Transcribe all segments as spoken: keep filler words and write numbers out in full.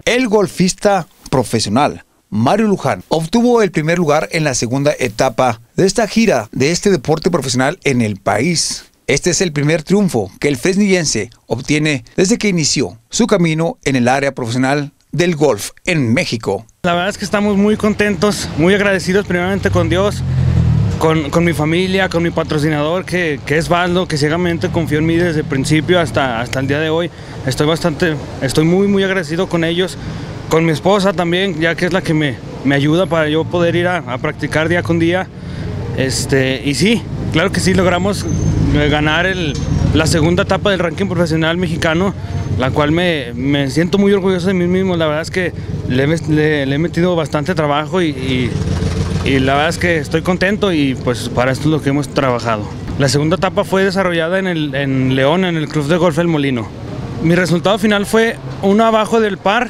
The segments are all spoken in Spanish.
El golfista profesional Mario Luján obtuvo el primer lugar en la segunda etapa de esta gira de este deporte profesional en el país. Este es el primer triunfo que el fresnillense obtiene desde que inició su camino en el área profesional del golf en México. La verdad es que estamos muy contentos, muy agradecidos primeramente con Dios, con, con mi familia, con mi patrocinador que, que es Valdo, que ciegamente confió en mí desde el principio hasta, hasta el día de hoy. Estoy bastante, estoy muy muy agradecido con ellos, con mi esposa también, ya que es la que me, me ayuda para yo poder ir a, a practicar día con día. Este, y sí, claro que sí, logramos ganar el, la segunda etapa del ranking profesional mexicano, la cual me, me siento muy orgulloso de mí mismo. La verdad es que le, le, le he metido bastante trabajo y, y, y la verdad es que estoy contento y pues para esto es lo que hemos trabajado. La segunda etapa fue desarrollada en, el, en León, en el Club de Golf El Molino. Mi resultado final fue uno abajo del par,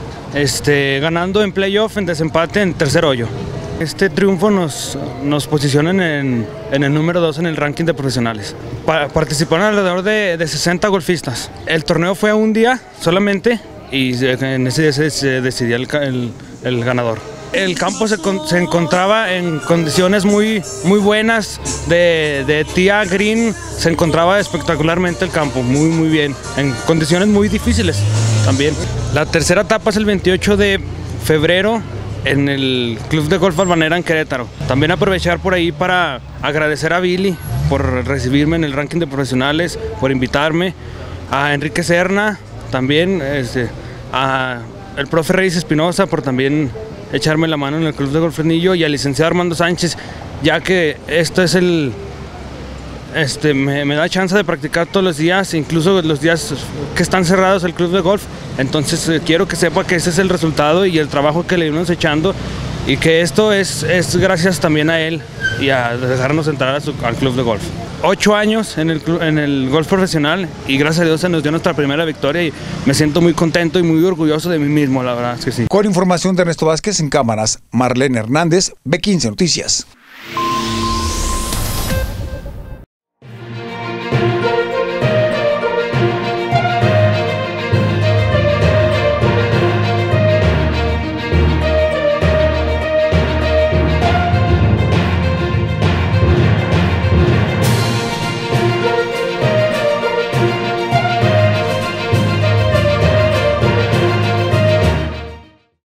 este, ganando en playoff en desempate en tercer hoyo. Este triunfo nos, nos posiciona en, en el número dos en el ranking de profesionales. Pa, participaron alrededor de, de sesenta golfistas. El torneo fue a un día solamente y en ese día se, se decidía el, el, el ganador. El campo se, se encontraba en condiciones muy, muy buenas, de, de tía green, se encontraba espectacularmente el campo, muy muy bien, en condiciones muy difíciles también. La tercera etapa es el veintiocho de febrero en el Club de Golf Albanera en Querétaro. También aprovechar por ahí para agradecer a Billy por recibirme en el ranking de profesionales, por invitarme, a Enrique Serna, también este, a el profe Reyes Espinosa por también echarme la mano en el Club de Golf Fresnillo, y al licenciado Armando Sánchez, ya que esto es el Este, me, me da chance de practicar todos los días, incluso los días que están cerrados el club de golf. Entonces eh, quiero que sepa que ese es el resultado y el trabajo que le íbamos echando, y que esto es, es gracias también a él y a dejarnos entrar a su, al club de golf. Ocho años en el, en el golf profesional y gracias a Dios se nos dio nuestra primera victoria y me siento muy contento y muy orgulloso de mí mismo, la verdad es que sí. Con información de Ernesto Vázquez, en cámaras, Marlene Hernández, B quince Noticias.